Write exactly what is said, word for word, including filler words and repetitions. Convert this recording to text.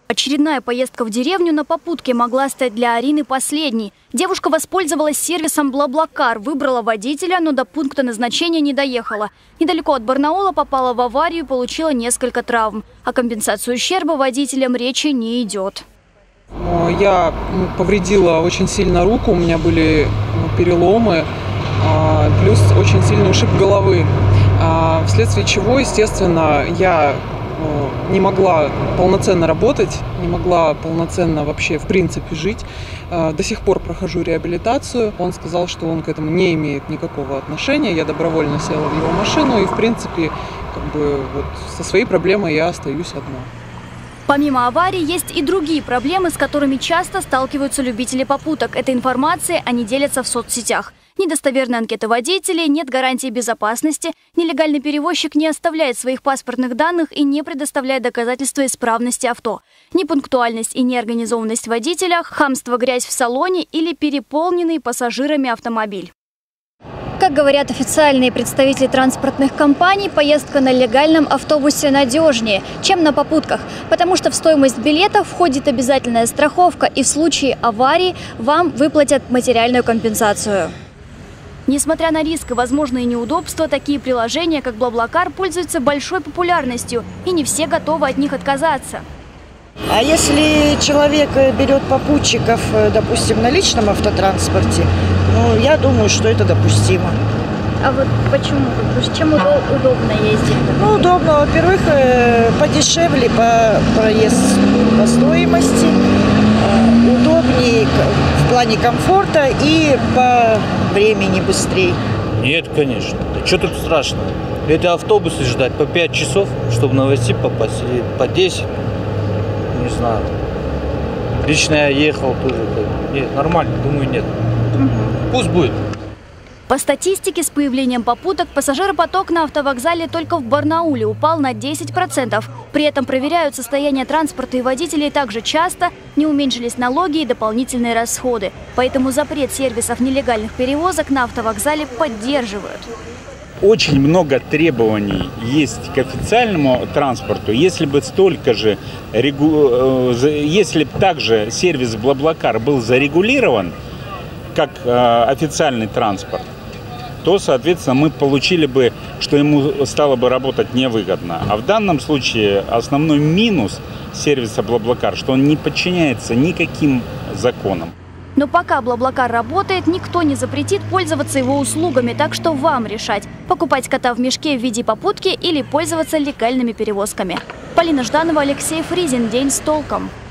Очередная поездка в деревню на попутке могла стать для Арины последней. Девушка воспользовалась сервисом BlaBlaCar, выбрала водителя, но до пункта назначения не доехала. Недалеко от Барнаула попала в аварию и получила несколько травм. О компенсации ущерба водителям речи не идет. Я повредила очень сильно руку, у меня были переломы, плюс очень сильный ушиб головы, вследствие чего, естественно, я не могла полноценно работать, не могла полноценно вообще в принципе жить. До сих пор прохожу реабилитацию. Он сказал, что он к этому не имеет никакого отношения. Я добровольно села в его машину и в принципе как бы вот со своей проблемой я остаюсь одна. Помимо аварий, есть и другие проблемы, с которыми часто сталкиваются любители попуток. Этой информацией они делятся в соцсетях. Недостоверные анкеты водителей, нет гарантии безопасности, нелегальный перевозчик не оставляет своих паспортных данных и не предоставляет доказательства исправности авто. Непунктуальность и неорганизованность водителя, хамство, грязь в салоне или переполненный пассажирами автомобиль. Как говорят официальные представители транспортных компаний, поездка на легальном автобусе надежнее, чем на попутках, потому что в стоимость билета входит обязательная страховка, и в случае аварии вам выплатят материальную компенсацию. Несмотря на риск и возможные неудобства, такие приложения, как BlaBlaCar, пользуются большой популярностью, и не все готовы от них отказаться. А если человек берет попутчиков, допустим, на личном автотранспорте, ну, я думаю, что это допустимо. А вот почему? Чем удобно ездить? Ну, удобно. Во-первых, подешевле по проезд по стоимости, удобнее в плане комфорта и по времени быстрее. Нет, конечно. Что тут страшного? Это автобусы ждать по пять часов, чтобы на Новосиб попасть, или по десять. Не знаю. Лично я ехал тоже. Нет, нормально, думаю, нет. Угу. Пусть будет. По статистике, с появлением попуток пассажиропоток на автовокзале только в Барнауле упал на десять процентов. При этом проверяют состояние транспорта и водителей так же часто, не уменьшились налоги и дополнительные расходы. Поэтому запрет сервисов нелегальных перевозок на автовокзале поддерживают. Очень много требований есть к официальному транспорту. Если бы столько же, если бы также сервис BlaBlaCar был зарегулирован, как официальный транспорт, то, соответственно, мы получили бы, что ему стало бы работать невыгодно. А в данном случае основной минус сервиса BlaBlaCar, что он не подчиняется никаким законам. Но пока BlaBlaCar работает, никто не запретит пользоваться его услугами, так что вам решать, покупать кота в мешке в виде попутки или пользоваться легальными перевозками. Полина Жданова, Алексей Фризин. День с толком.